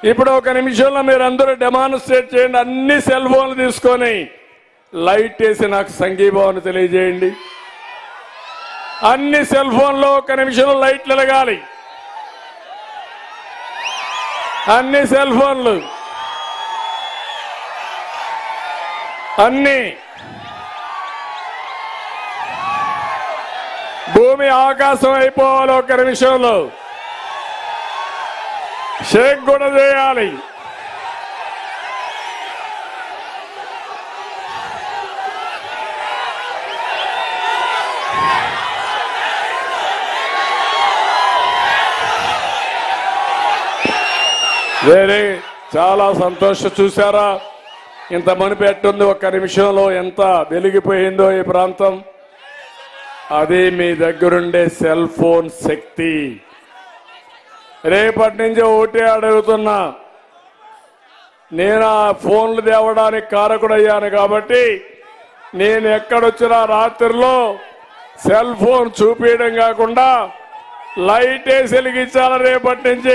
ఇప్పుడు ఒక నిమిషంలో మీరందరూ డెమాన్స్ట్రేట్ చేయండి. అన్ని సెల్ ఫోన్లు తీసుకొని లైట్ వేసి నాకు సంఘీభావం తెలియజేయండి. అన్ని సెల్ ఫోన్లో ఒక నిమిషంలో లైట్లు వెలగాలి. అన్ని సెల్ ఫోన్లు అన్ని భూమి ఆకాశం అయిపోవాలి. ఒక నిమిషంలో షేక్ కూడా చేయాలి. వేరే చాలా సంతోషం. చూసారా ఇంత మునిపెట్టుంది, ఒక్క నిమిషంలో ఎంత వెలిగిపోయిందో ఈ ప్రాంతం. అది మీ దగ్గరుండే సెల్ ఫోన్ శక్తి. రేపటి నుంచి ఒకటే అడుగుతున్నా, నేను ఆ ఫోన్లు తేవడానికి కారకుడయ్యాను కాబట్టి నేను ఎక్కడొచ్చినా రాత్రిలో సెల్ ఫోన్ చూపించడం కాకుండా లైట్ వేసి వెలిగించాలి. రేపటి నుంచి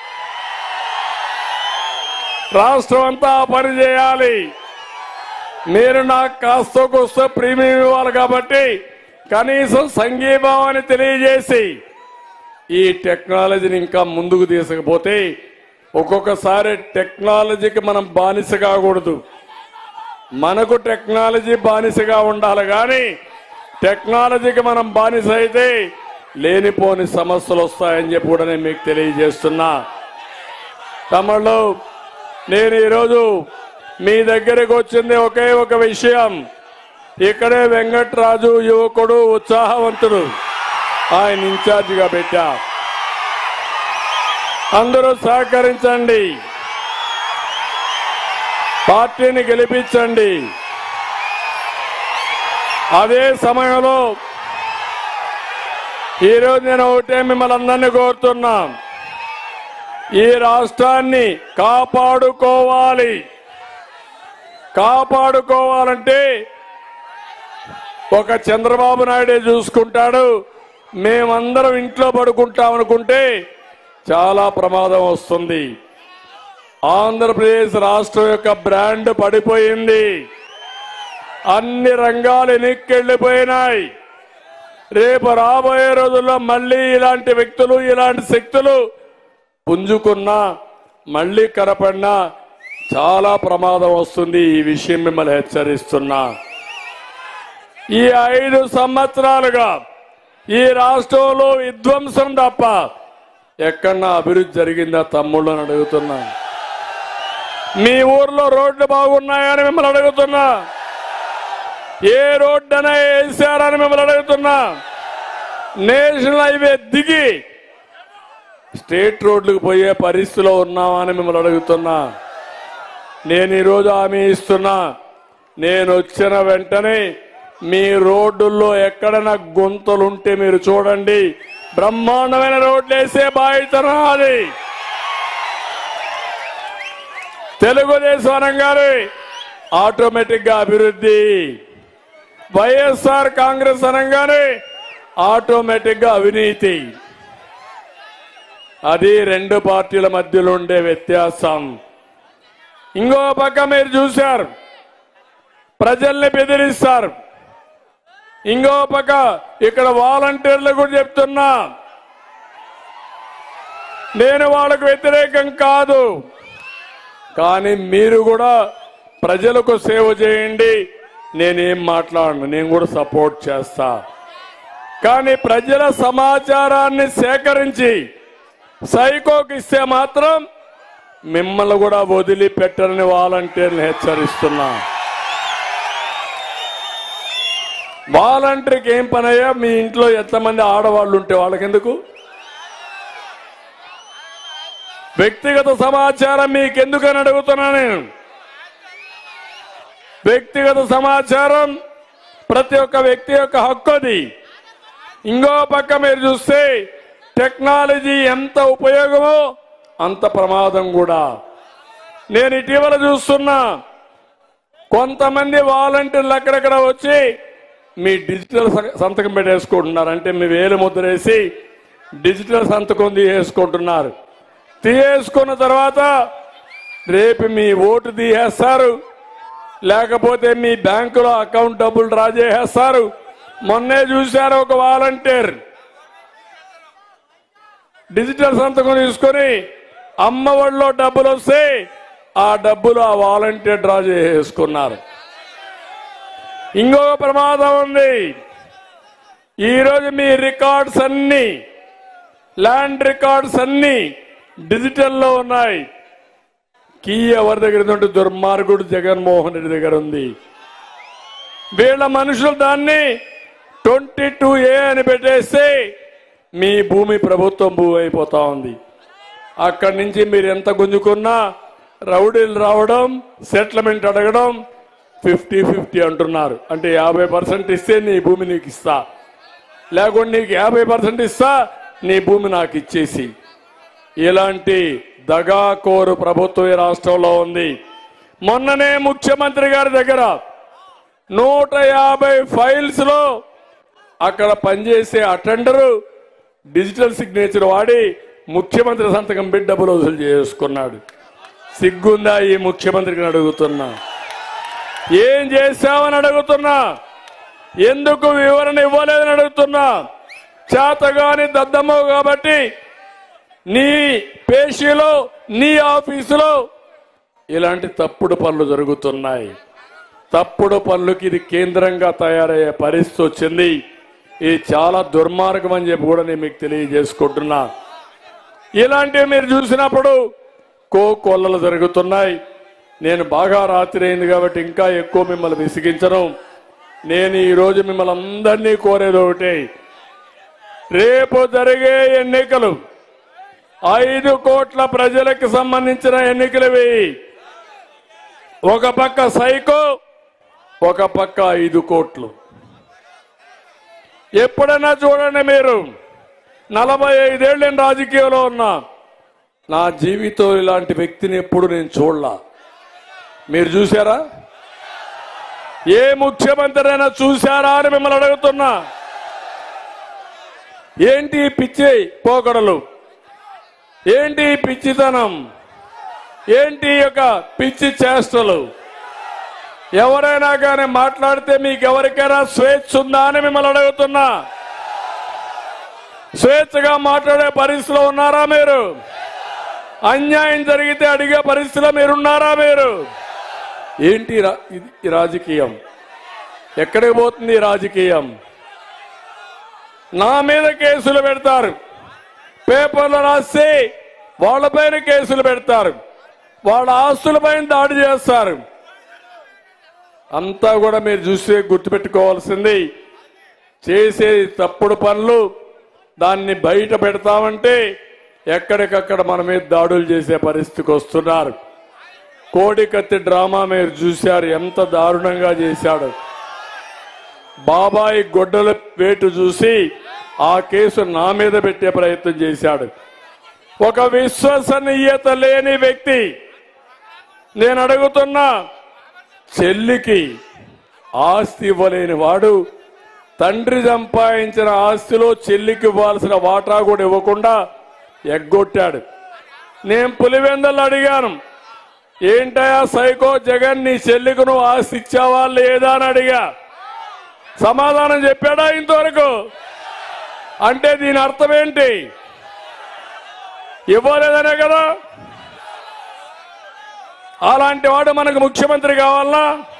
రాష్ట్రం అంతా పని చేయాలి. మీరు నాకు కాస్త కోస్త ప్రీమియం ఇవ్వాలి కాబట్టి కనీసం సంఘీభావాన్ని తెలియజేసి ఈ టెక్నాలజీని ఇంకా ముందుకు తీసుకుపోతే, ఒక్కొక్కసారి టెక్నాలజీకి మనం బానిస కాకూడదు. మనకు టెక్నాలజీ బానిసగా ఉండాలి, కానీ టెక్నాలజీకి మనం బానిస అయితే లేనిపోని సమస్యలు వస్తాయని చెప్పి కూడా నేను మీకు తెలియజేస్తున్నా. తమిళలో నేను ఈరోజు మీ దగ్గరకు వచ్చింది ఒకే ఒక విషయం. ఇక్కడే వెంకట్రాజు యువకుడు, ఉత్సాహవంతుడు, ఆయన ఇన్ఛార్జిగా పెట్టా. అందరూ సహకరించండి, పార్టీని గెలిపించండి. అదే సమయంలో ఈరోజు నేను ఒకటే మిమ్మల్ని అందరినీ కోరుతున్నా, ఈ రాష్ట్రాన్ని కాపాడుకోవాలి. కాపాడుకోవాలంటే ఒక చంద్రబాబు నాయుడే చూసుకుంటాడు, మేమందరం ఇంట్లో పడుకుంటాం అనుకుంటే చాలా ప్రమాదం వస్తుంది. ఆంధ్రప్రదేశ్ రాష్ట్రం యొక్క బ్రాండ్ పడిపోయింది. అన్ని రంగాలు వెనక్కెళ్లిపోయినాయి. రేపు రాబోయే రోజుల్లో మళ్ళీ ఇలాంటి వ్యక్తులు, ఇలాంటి శక్తులు పుంజుకున్నా, మళ్ళీ కనపడినా చాలా ప్రమాదం వస్తుంది. ఈ విషయం మిమ్మల్ని హెచ్చరిస్తున్నా. ఈ 5 సంవత్సరాలుగా ఈ రాష్ట్రంలో విధ్వంసం తప్ప ఎక్కడన్నా అభివృద్ధి జరిగిందా తమ్ముళ్ళు అని అడుగుతున్నా. మీ ఊర్లో రోడ్లు బాగున్నాయని మిమ్మల్ని అడుగుతున్నా. ఏ రోడ్డు అనే వేసారని మిమ్మల్ని అడుగుతున్నా. నేషనల్ హైవే దిగి స్టేట్ రోడ్లకు పోయే పరిస్థితిలో ఉన్నామని మిమ్మల్ని అడుగుతున్నా. నేను ఈరోజు హామీ ఇస్తున్నా, నేను వచ్చిన వెంటనే మీ రోడ్డుల్లో ఎక్కడైనా గుంతలుంటే మీరు చూడండి, బ్రహ్మాండమైన రోడ్లు వేసే బాధ్యత నాది. తెలుగుదేశం అనగానే ఆటోమేటిక్ గా అభివృద్ధి, వైఎస్ఆర్ కాంగ్రెస్ అనగానే ఆటోమేటిక్ గా అవినీతి. అది 2 పార్టీల మధ్యలో ఉండే వ్యత్యాసం. ఇంకో పక్క మీరు చూశారు, ప్రజల్ని బెదిరిస్తారు. ఇంకో పక్క ఇక్కడ వాలంటీర్లు కూడా చెప్తున్నా, నేను వాళ్ళకు వ్యతిరేకం కాదు, కానీ మీరు కూడా ప్రజలకు సేవ చేయండి. నేనేం మాట్లాడను, నేను కూడా సపోర్ట్ చేస్తా. కానీ ప్రజల సమాచారాన్ని సేకరించి సైకోకి ఇస్తే మాత్రం మిమ్మల్ని కూడా వదిలిపెట్టరని వాలంటీర్లు హెచ్చరిస్తున్నా. వాలంటీర్కి ఏం పనయ్యా? మీ ఇంట్లో ఎంతమంది ఆడవాళ్ళు ఉంటే వాళ్ళకెందుకు? వ్యక్తిగత సమాచారం మీకెందుకని అడుగుతున్నా నేను. వ్యక్తిగత సమాచారం ప్రతి ఒక్క వ్యక్తి యొక్క హక్కు అది. ఇంకో పక్క మీరు చూస్తే టెక్నాలజీ ఎంత ఉపయోగమో అంత ప్రమాదం కూడా. నేను ఇటీవల చూస్తున్నా, కొంతమంది వాలంటీర్లు అక్కడక్కడ వచ్చి మీ డిజిటల్ సంతకం పెట్టేసుకుంటున్నారు. అంటే మీ వేలు ముద్రేసి డిజిటల్ సంతకం వేసుకుంటున్నారు. తీయేసుకున్న తర్వాత రేపు మీ ఓటు తీయేస్తారు, లేకపోతే మీ బ్యాంకులో అకౌంట్ డబ్బులు డ్రా చేసేస్తారు. మొన్నే చూశారు, ఒక వాలంటీర్ డిజిటల్ సంతకం తీసుకొని అమ్మ ఒడిలో డబ్బులు వస్తే ఆ డబ్బులు ఆ వాలంటీర్ డ్రా చేసుకున్నారు. ఇంకొక ప్రమాదం ఉంది. ఈరోజు మీ రికార్డ్స్ అన్ని, ల్యాండ్ రికార్డ్స్ అన్ని డిజిటల్లో ఉన్నాయి. కీ ఎవరి దగ్గర ఉందంటే దుర్మార్గుడు జగన్మోహన్ రెడ్డి దగ్గర ఉంది. వీళ్ళ మనుషులు దాన్ని 22A అని పెట్టేస్తే మీ భూమి ప్రభుత్వం భూమి అయిపోతా ఉంది. అక్కడి నుంచి మీరు ఎంత గుంజుకున్నా రౌడీలు రావడం, సెటిల్మెంట్ అడగడం, 50-50 అంటున్నారు. అంటే 50% ఇస్తే నీ భూమి నీకు ఇస్తా, లేకుంటే నీకు 50% ఇస్తా, నీ భూమి నాకు ఇచ్చేసి. ఇలాంటి దగాకోరు ప్రభుత్వం ఈ రాష్ట్రంలో ఉంది. మొన్ననే ముఖ్యమంత్రి గారి దగ్గర 150 ఫైల్స్ లో అక్కడ పనిచేసే అటెండరు డిజిటల్ సిగ్నేచర్ వాడి ముఖ్యమంత్రి సంతకం పెట్టి డబ్బులు వసూలు చేసుకున్నాడు. సిగ్గుందా ఈ ముఖ్యమంత్రికి అడుగుతున్నా? ఏం చేశావని అడుగుతున్నా? ఎందుకు వివరణ ఇవ్వలేదని అడుగుతున్నా? చేతగాని దద్దమ్మవు కాబట్టి నీ పేషీలో, నీ ఆఫీసులో ఇలాంటి తప్పుడు పనులు జరుగుతున్నాయి. తప్పుడు పనులకి ఇది కేంద్రంగా తయారయ్యే పరిస్థితి వచ్చింది. ఇది చాలా దుర్మార్గం అని చెప్పి కూడా నేను మీకు తెలియజేసుకుంటున్నా. ఇలాంటివి మీరు చూసినప్పుడు కోకొల్లలు జరుగుతున్నాయి. నేను బాగా రాత్రి అయింది కాబట్టి ఇంకా ఎక్కువ మిమ్మల్ని విసిగించను. నేను ఈరోజు మిమ్మల్ని అందరినీ కోరేది ఒకటే, రేపు జరిగే ఎన్నికలు 5 కోట్ల ప్రజలకు సంబంధించిన ఎన్నికలవి. ఒక పక్క సైకో, ఒక పక్క 5 కోట్లు. ఎప్పుడైనా చూడండి, మీరు 45 ఏళ్ళు నేను రాజకీయంలో ఉన్నా, నా జీవితం ఇలాంటి వ్యక్తిని ఎప్పుడు నేను చూడలా. మీరు చూశారా? ఏ ముఖ్యమంత్రి అయినా చూశారా అని మిమ్మల్ని అడుగుతున్నా. ఏంటి పిచ్చి పోకడలు, ఏంటి పిచ్చితనం, ఏంటి యొక్క పిచ్చి చేష్టలు? ఎవరైనా కానీ మాట్లాడితే మీకు ఎవరికైనా స్వేచ్ఛ ఉందా అని మిమ్మల్ని అడుగుతున్నా. స్వేచ్ఛగా మాట్లాడే పరిస్థితిలో ఉన్నారా మీరు? అన్యాయం జరిగితే అడిగే పరిస్థితిలో మీరున్నారా మీరు? ఏంటి ఈ రాజకీయం? ఎక్కడికి పోతుంది ఈ రాజకీయం? నా మీద కేసులు పెడతారు, పేపర్లు రాసి వాళ్ళపైన కేసులు పెడతారు, వాళ్ళ ఆస్తులపైన దాడి చేస్తారు. అంతా కూడా మీరు చూస్తే గుర్తుపెట్టుకోవాల్సింది, చేసే తప్పుడు పనులు దాన్ని బయట పెడతామంటే ఎక్కడికక్కడ మన మీద దాడులు చేసే పరిస్థితికి వస్తున్నారు. కోడికత్తి డ్రామా మీరు చూశారు, ఎంత దారుణంగా చేశాడు. బాబాయి గొడ్డల వేటు చూసి ఆ కేసు నా మీద పెట్టే ప్రయత్నం చేశాడు. ఒక విశ్వసనీయత లేని వ్యక్తి. నేను అడుగుతున్నా, చెల్లికి ఆస్తి ఇవ్వలేని వాడు తండ్రి సంపాదించిన ఆస్తిలో చెల్లికి ఇవ్వాల్సిన వాటా కూడా ఇవ్వకుండా ఎగ్గొట్టాడు. నేను పులివెందలు అడిగాను, ఏంటయా సైకో జగన్, నీ చెల్లికి నువ్వు ఆస్తి ఇచ్చావా లేదా అని అడిగా. సమాధానం చెప్పాడా ఇంతవరకు? అంటే దీని అర్థం ఏంటి? ఇవ్వలేదనే కదా. అలాంటి వాడు మనకు ముఖ్యమంత్రి కావాలనా?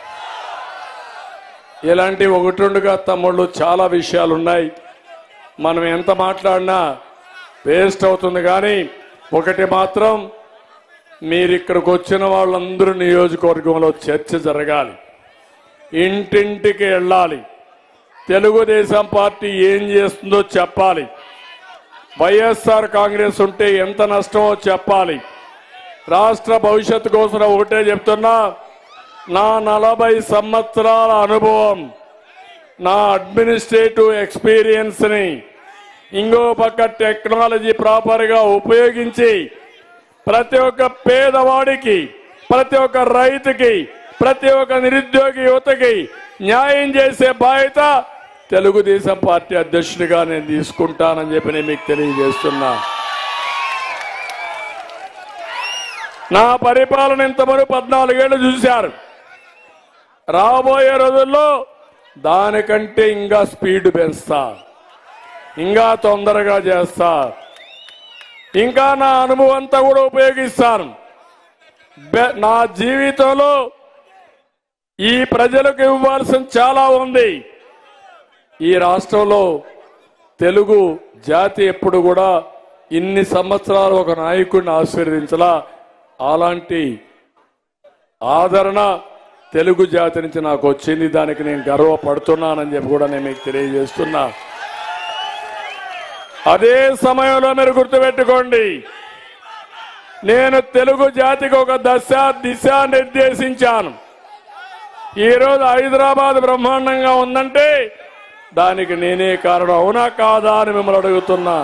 ఇలాంటి 1-2గా తమ్ముళ్ళు చాలా విషయాలున్నాయి. మనం ఎంత మాట్లాడినా వేస్ట్ అవుతుంది. కానీ ఒకటి మాత్రం, మీరు ఇక్కడికి వచ్చిన వాళ్ళందరూ నియోజకవర్గంలో చర్చ జరగాలి, ఇంటింటికి వెళ్ళాలి, తెలుగుదేశం పార్టీ ఏం చేస్తుందో చెప్పాలి, వైఎస్ఆర్ కాంగ్రెస్ ఉంటే ఎంత నష్టమో చెప్పాలి. రాష్ట్ర భవిష్యత్తు కోసం ఒకటే చెప్తున్నా, నా 40 సంవత్సరాల అనుభవం, నా అడ్మినిస్ట్రేటివ్ ఎక్స్పీరియన్స్ ని ఇంకో పక్క టెక్నాలజీ ప్రాపర్ గా ఉపయోగించి ప్రతి ఒక్క పేదవాడికి, ప్రతి ఒక్క రైతుకి, ప్రతి ఒక్క నిరుద్యోగి యువతకి న్యాయం చేసే బాధ్యత తెలుగుదేశం పార్టీ అధ్యక్షుడిగా నేను తీసుకుంటానని చెప్పి నేను మీకు తెలియజేస్తున్నా. నా పరిపాలన ఇంతవరకు 14 ఏళ్లు చూశారు. రాబోయే రోజుల్లో దానికంటే ఇంకా స్పీడ్ పెంచుతా, ఇంకా తొందరగా చేస్తా, ఇంకా నా అనుభవం అంతా కూడా ఉపయోగిస్తాను. నా జీవితంలో ఈ ప్రజలకు ఇవ్వాల్సిన చాలా ఉంది. ఈ రాష్ట్రంలో తెలుగు జాతి ఎప్పుడు కూడా ఇన్ని సంవత్సరాలు ఒక నాయకుడిని ఆశీర్వదించలా. అలాంటి ఆదరణ తెలుగు జాతి నుంచి నాకు వచ్చింది. దానికి నేను గర్వపడుతున్నానని చెప్పి కూడా నేను మీకు తెలియజేస్తున్నా. అదే సమయంలో మీరు గుర్తుపెట్టుకోండి, నేను తెలుగు జాతికి ఒక దిశ నిర్దేశించాను. ఈరోజు హైదరాబాద్ బ్రహ్మాండంగా ఉందంటే దానికి నేనే కారణం. అవునా కాదా అని మిమ్మల్ని అడుగుతున్నా.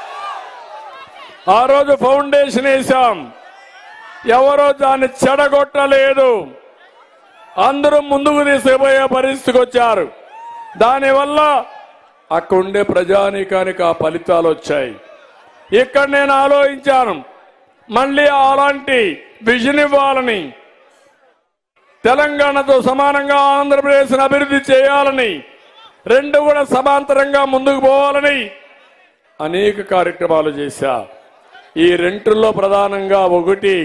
ఆ రోజు ఫౌండేషన్ వేశాం, ఎవరో దాన్ని చెడగొట్టలేదు. అందరూ ముందుకు తీసుకుపోయే పరిస్థితికి వచ్చారు. దానివల్ల అక్కడుండే ప్రజానీకానికి ఆ ఫలితాలు వచ్చాయి. ఇక్కడ నేను ఆలోచించాను, మళ్ళీ అలాంటి విజన్ ఇవ్వాలని, తెలంగాణతో సమానంగా ఆంధ్రప్రదేశ్ అభివృద్ధి చేయాలని, రెండు కూడా సమాంతరంగా ముందుకు పోవాలని అనేక కార్యక్రమాలు చేశా. ఈ రెండులో ప్రధానంగా ఒకటి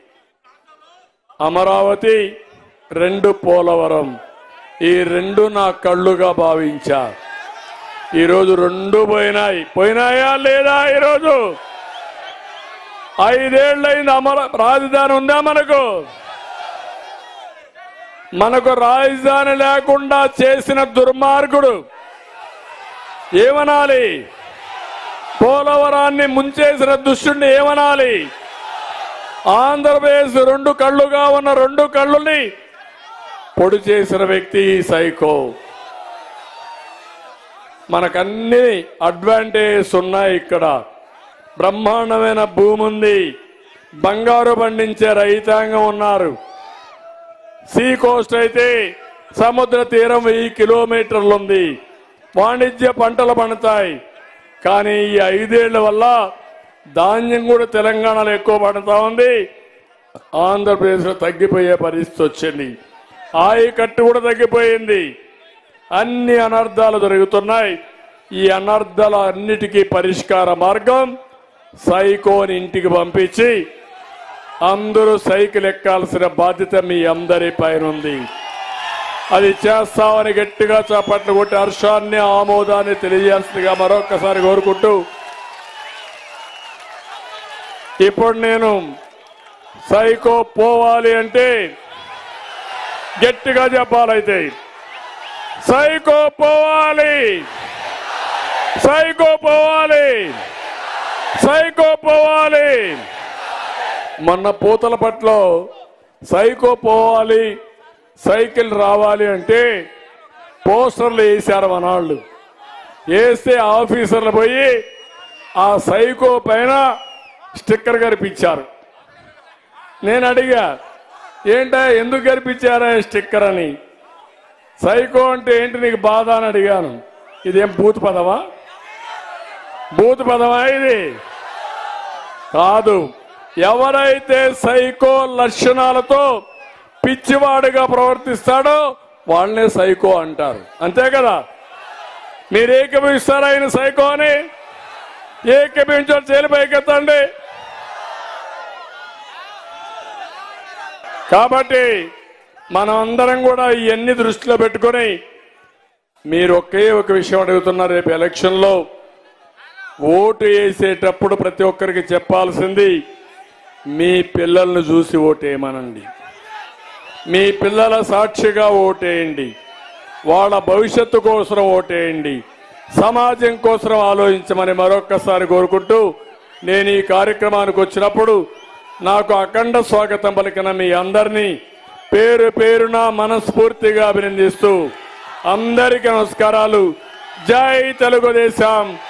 అమరావతి, రెండు పోలవరం. ఈ రెండు నా కళ్ళుగా భావించా. ఈరోజు రెండు పోయినాయా లేదా? ఈరోజు 5 ఏళ్ళైంది. రాజధాని ఉందా మనకు రాజధాని లేకుండా చేసిన దుర్మార్గుడు ఏమనాలి? పోలవరాన్ని ముంచేసిన దుష్టుడిని ఏమనాలి? ఆంధ్రప్రదేశ్ రెండు కళ్ళుగా ఉన్న రెండు కళ్ళుని పొడి చేసిన వ్యక్తి సైకో. మనకన్నీ అడ్వాంటేజెస్ ఉన్నాయి. ఇక్కడ బ్రహ్మాండమైన భూమి ఉంది, బంగారు పండించే రైతాంగం ఉన్నారు. సీ కోస్ట్ అయితే సముద్ర తీరం 1000 కిలోమీటర్లు ఉంది, వాణిజ్య పంటలు పండుతాయి. కానీ ఈ 5 ఏళ్ల వల్ల ధాన్యం కూడా తెలంగాణలో ఎక్కువ పండుతా ఉంది, ఆంధ్రప్రదేశ్లో తగ్గిపోయే పరిస్థితి వచ్చింది. ఆయకట్టు కూడా తగ్గిపోయింది. అన్ని అనర్థాలు జరుగుతున్నాయి. ఈ అనర్థాల అన్నిటికీ పరిష్కార మార్గం సైకోని ఇంటికి పంపించి అందరూ సైకిల్ ఎక్కాల్సిన బాధ్యత మీ అందరి పైన ఉంది. అది చేస్తామని గట్టిగా చప్పట్లు కొట్టి హర్షాన్ని ఆమోదాన్ని తెలియజేస్తుందిగా మరొక్కసారి కోరుకుంటూ, ఇప్పుడు నేను సైకో పోవాలి అంటే గట్టిగా చెప్పాలైతే సైకో పోవాలి, సైకో పోవాలి, సైకో పోవాలి. మొన్న పూతలపట్లో సైకో పోవాలి, సైకిల్ రావాలి అంటే పోస్టర్లు వేశారు మనవాళ్ళు. వేస్తే ఆఫీసర్లు పోయి ఆ సైకో పైన స్టిక్కర్ కనిపించారు. నేను అడిగా, ఏంటా ఎందుకు కనిపించారా స్టిక్కర్ అని? సైకో అంటే ఏంటి నీకు బాధ అని అడిగాను. ఇదేం బూత్ పదమా? బూత్ పదమా ఇది? కాదు. ఎవరైతే సైకో లక్షణాలతో పిచ్చివాడుగా ప్రవర్తిస్తాడో వాళ్ళనే సైకో అంటారు. అంతే కదా? మీరు ఏకీభవిస్తారా ఆయన సైకో అని? ఏకీభవించారు జైలు పైకెత్తండి. కాబట్టి మనం అందరం కూడా ఇవన్నీ దృష్టిలో పెట్టుకుని, మీరు ఒకే ఒక విషయం అడుగుతున్నారు. రేపు ఎలక్షన్లో ఓటు వేసేటప్పుడు ప్రతి ఒక్కరికి చెప్పాల్సింది, మీ పిల్లలను చూసి ఓటేయమనండి. మీ పిల్లల సాక్షిగా ఓటేయండి. వాళ్ళ భవిష్యత్తు కోసం ఓటేయండి. సమాజం కోసం ఆలోచించమని మరొక్కసారి కోరుకుంటూ, నేను ఈ కార్యక్రమానికి వచ్చినప్పుడు నాకు అఖండ స్వాగతం పలికిన మీ అందరినీ పేరు పేరున మనస్ఫూర్తిగా అభినందిస్తూ అందరికీ నమస్కారాలు. జై తెలుగుదేశం.